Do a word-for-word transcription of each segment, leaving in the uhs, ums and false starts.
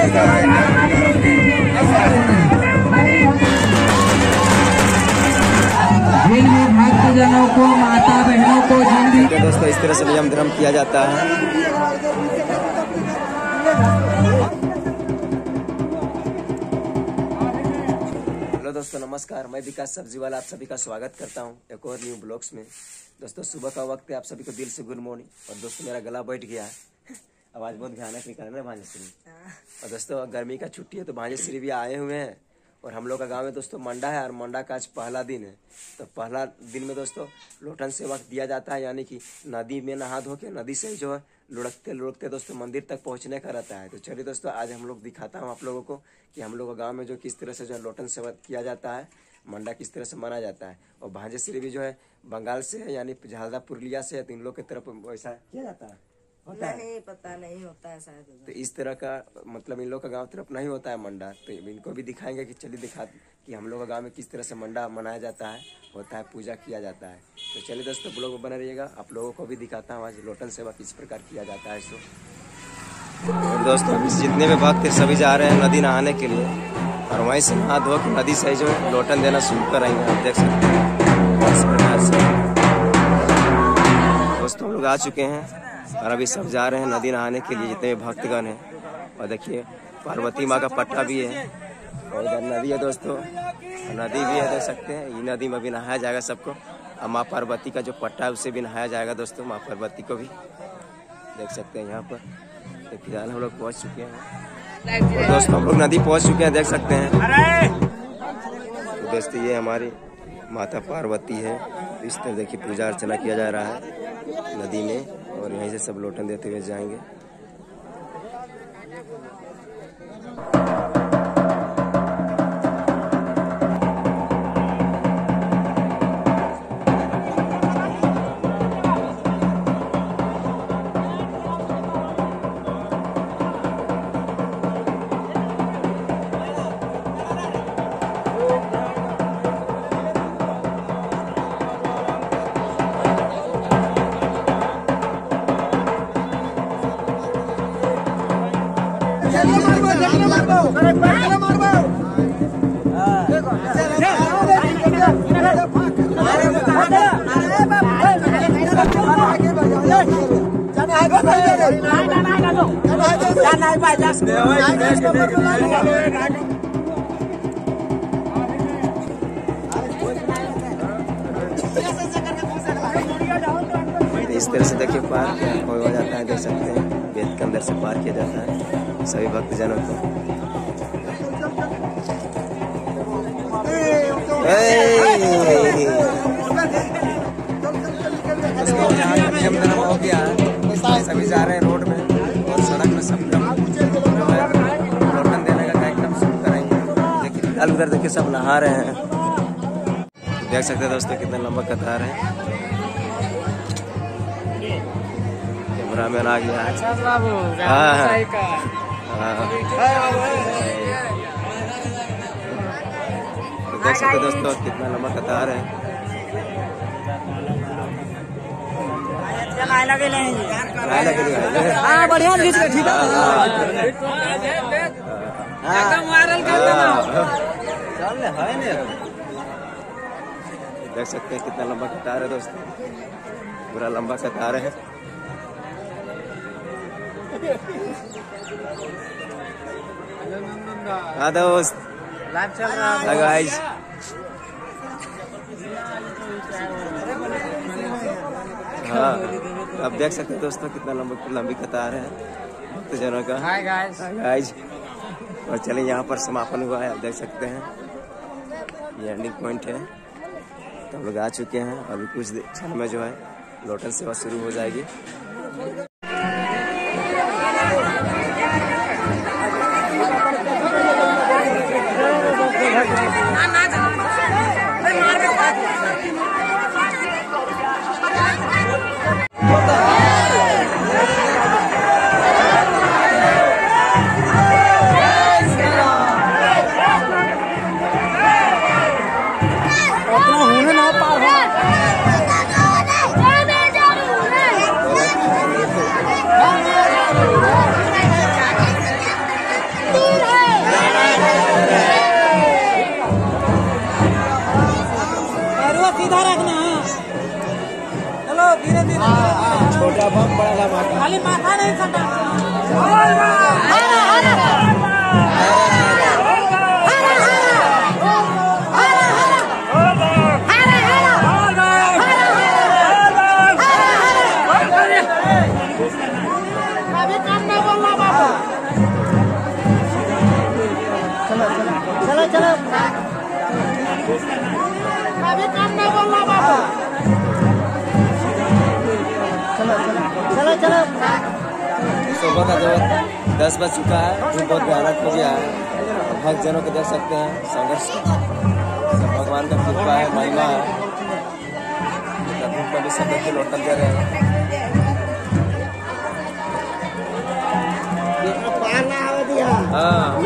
जिन भी भक्तजनों को, माता बहनों को, जिन भी दोस्तों इस तरह से नियम धर्म किया जाता है। हेलो दोस्तों नमस्कार, मैं विकास सब्जी वाला आप सभी का स्वागत करता हूं एक और न्यू ब्लॉग्स में। दोस्तों सुबह का वक्त है, आप सभी को दिल से गुड मॉर्निंग। और दोस्तों मेरा गला बैठ गया है, आवाज बहुत भयानक निकल रहा है भांजेश्री। और दोस्तों गर्मी का छुट्टी है तो भांजेश्री भी आए हुए हैं। और हम लोग का गांव में दोस्तों मंडा है और मंडा का आज पहला दिन है। तो पहला दिन में दोस्तों लोटन सेवा दिया जाता है, यानी कि नदी में नहा धो के नदी से जो है लुढ़कते लुढ़कते दोस्तों मंदिर तक पहुंचने का रहता है। तो चलिए दोस्तों आज हम लोग दिखाता हूं आप लोगों को कि हम लोग गाँव में जो किस तरह से जो है लोटन सेवा किया जाता है, मंडा किस तरह से मनाया जाता है। और भांजेश्री भी जो है बंगाल से है, यानी झालदा पुरुलिया से है, तो इन लोग की तरफ वैसा किया जाता है। होता नहीं है? पता नहीं होता है शायद। तो इस तरह का मतलब इन लोग का गांव तरफ नहीं होता है मंडा। तो इनको भी दिखाएंगे कि चलिए दिखा कि हम लोग का गांव में किस तरह से मंडा मनाया जाता है, होता है, पूजा किया जाता है। तो चलिए दोस्तों ब्लॉग में बने रहिएगा, आप लोगों को भी दिखाता हूँ आज लोटन सेवा किस प्रकार किया जाता है। सो और दोस्तों जितने भी भक्त थे सभी जा रहे हैं नदी नहाने के लिए, और वहीं से नहा धो के नदी से जो है लोटन देना शुरू कराएंगे। आप देख सकते हैं इस प्रकार से दोस्तों हम लोग आ चुके हैं और अभी सब जा रहे हैं नदी नहाने के लिए, जितने भी भक्तगण हैं। और देखिए पार्वती माँ का पट्टा भी है और इधर नदी है दोस्तों, नदी भी है, देख सकते हैं। ये नदी में भी नहाया जाएगा सबको, और माँ पार्वती का जो पट्टा है उससे भी नहाया जाएगा दोस्तों, माँ पार्वती को भी देख सकते हैं यहाँ पर। तो फिलहाल हम लोग पहुँच चुके हैं और दोस्तों हम लोग नदी पहुँच चुके हैं, देख सकते हैं। तो दोस्तों ये हमारी माता पार्वती है, इस तरह देखिए पूजा अर्चना किया जा रहा है नदी में, और यहीं से सब लोटन देते हुए जाएंगे। इस तरह से देखिए पार हो जाता है, देख सकते हैं वेद के अंदर से पार किया जाता है सभी भक्तजनों को। हो गया सभी जा रहे हैं रोड में और सड़क में सब लोटन देने का कार्यक्रम शुरू करेंगे। देखिए फिलहाल उधर देखिए सब नहा रहे हैं, देख सकते हैं दोस्तों कितना लंबा कतार है। कैमरा मैन आ गया है। तो देख सकते दोस्तों कितना लंबा कतार है। बढ़िया खींच के ठीक है। देख सकते हैं कितना लंबा कतार है दोस्तों, पूरा लंबा कतार है। हाँ दोस्त लाइव चल रहा है गाइस। हाँ अब देख सकते हैं दोस्तों कितना लंबी लंबी कतार है भक्तजनों का। हाय गाइस गाइस और चलिए यहाँ पर समापन हुआ है, आप देख सकते हैं ये एंडिंग पॉइंट है। तो हम लोग आ चुके हैं, अभी कुछ क्षण में जो है लोटन सेवा शुरू हो जाएगी। छोटा बम बड़ा धमाका। खाली माथा नहीं सटा। चलो चलो अभी काम नहीं बोलना बाबू। चलो चलो चलो सुबह का जो दस बज चुका है, धूप बहुत भयानक हो गया है। भक्त जनों को देख सकते हैं, संघर्ष सब भगवान का कृपा है, महिमा है। धूप में भी सब व्यक्ति लौटल जा रहे हैं। हाँ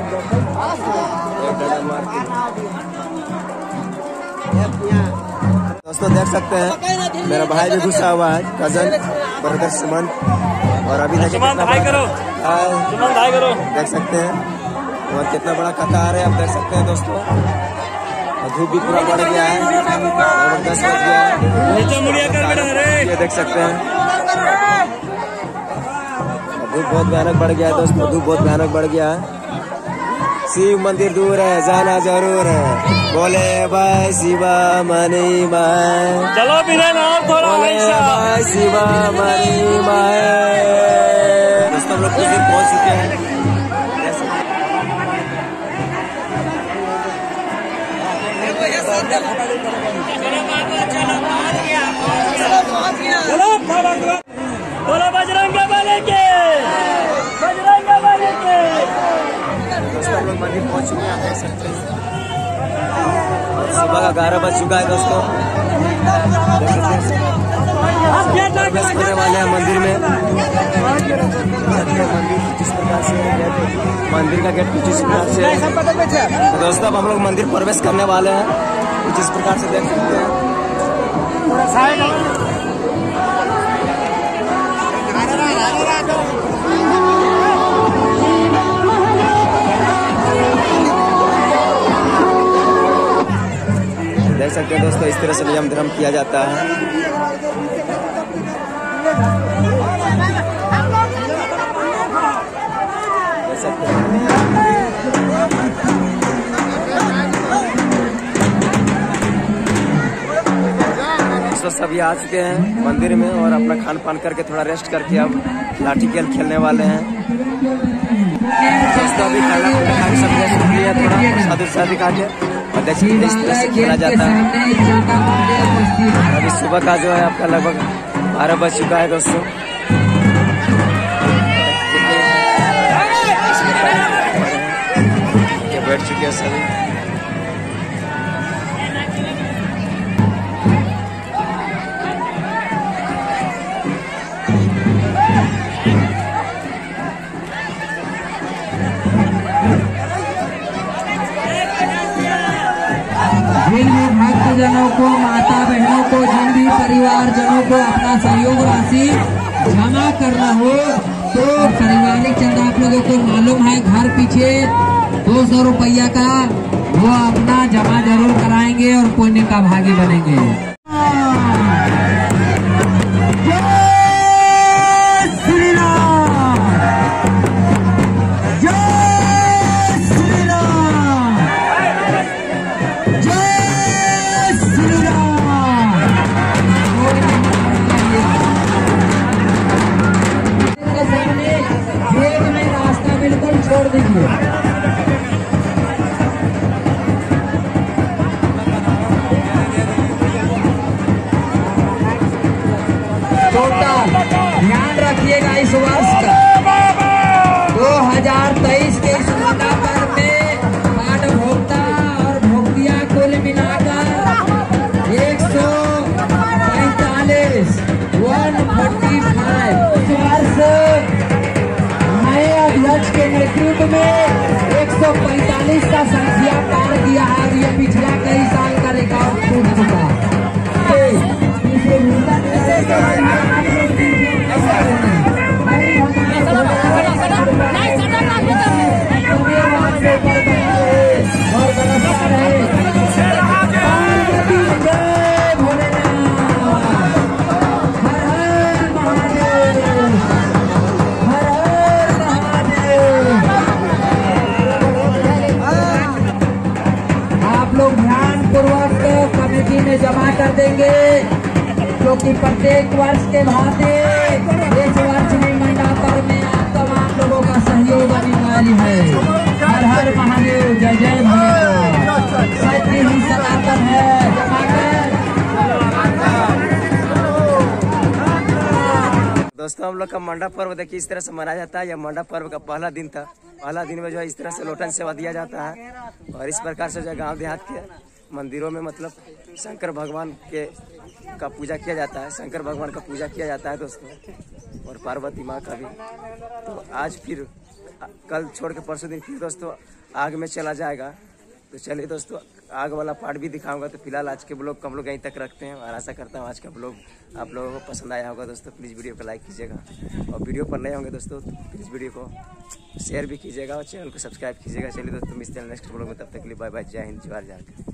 दोस्तों देख सकते हैं मेरा भाई भी घुसा हुआ है, कजन ब्रदर सुमंत। और अभी देखिए कितना भाई करो बड़ा भाई करो देख सकते हैं और कितना बड़ा कतार है, आप देख सकते हैं दोस्तों। और धूप भी पूरा बढ़ गया है, जबरदस्त बज गया है, ये देख सकते हैं। धूप बहुत भयानक बढ़ गया है दोस्तों, धूप बहुत भयानक बढ़ गया है। शिव मंदिर दूर है, जाना जरूर है। बोले भाई शिवा मनी माए, चलो भी और थोड़ा भाई शिवा मनी माए। दोस्तों हम लोग कुछ दिन पहुंच चुके हैं। बोलो बजरंग बली के, बजरंग बली के। दोस्तों हम लोग मंदिर पहुंच चुके हैं, आप देख सकते हैं। सुबह का ग्यारह बज चुका है दोस्तों। प्रवेश करने वाले हैं मंदिर में। मंदिर जिस प्रकार से मंदिर का गेट कुछ इस प्रकार से। दोस्तों अब हम लोग मंदिर प्रवेश करने वाले हैं, कुछ इस प्रकार से देख सकते हैं। देख सकते हैं दोस्तों, इस तरह से नियम धर्म किया जाता है। देख सकते हैं दोस्तों सभी आ चुके हैं मंदिर में और अपना खान पान करके थोड़ा रेस्ट करके अब लाठी खेल खेलने वाले हैं। दोस्तों अभी खाना खा के सब रेस्ट किया, थोड़ा साधु साधु खा के और देख सकते इस तरह से खेला जाता है। अभी सुबह का जो है आपका लगभग बारह बज चुका है दोस्तों। बैठ चुके हैं सभी। जिन भी भक्तजनों को, माता बहनों को, जिन भी परिवारजनों को अपना सहयोग राशि जमा करना हो तो पारिवारिक चंदा आप लोगों को मालूम है, घर पीछे दो सौ रुपया का वो अपना जमा जरूर कराएंगे और पुण्य का भागी बनेंगे। रास्ता बिल्कुल छोड़ दीजिए। ध्यान रखिएगा इस वर्ष का दो हजार तेईस के इस मुद्दा पर में पाठ भोक्ता और भोक्तिया कुल मिलाकर एक सौ पैंतालीस वन फोर्टी फाइव। इस वर्ष नए अध्यक्ष के नेतृत्व में एक सौ पैंतालीस का संख्या पार किया है और ये पिछला कई साल का रिकॉर्ड टूट चुका है। हर करेंगे, क्योंकि प्रत्येक वर्ष के भांति इस वर्ष भी मंडा पर्व में आप तमाम लोगों का सहयोग अनिवार्य है। हर हर महादेव, जय जय भोलेनाथ। सत्य ही सनातन है। जमाकर दोस्तों हम लोग का मंडा पर्व देखिए इस तरह से मनाया जाता है। यह मंडा पर्व का पहला दिन था। पहला दिन में जो है इस तरह से लोटन सेवा दिया जाता है और इस प्रकार से जो गांव देहात के मंदिरों में मतलब शंकर भगवान के का पूजा किया जाता है। शंकर भगवान का पूजा किया जाता है दोस्तों, और पार्वती माँ का भी। तो आज फिर कल छोड़ के परसों दिन फिर दोस्तों आग में चला जाएगा। तो चलिए दोस्तों आग वाला पार्ट भी दिखाऊंगा। तो फिलहाल आज के ब्लॉग को हम लोग यहीं तक रखते हैं और आशा करता हूँ आज का ब्लॉग आप लोगों को पसंद आया होगा। दोस्तों प्लीज़ वीडियो को लाइक कीजिएगा और वीडियो पर नए होंगे दोस्तों तो प्लीज़ वीडियो को शेयर भी कीजिएगा और चैनल को सब्सक्राइब कीजिएगा। चलिए दोस्तों मिलते हैं नेक्स्ट ब्लॉग में, तब तक के लिए बाय बाय, जय हिंद, जय झारखंड।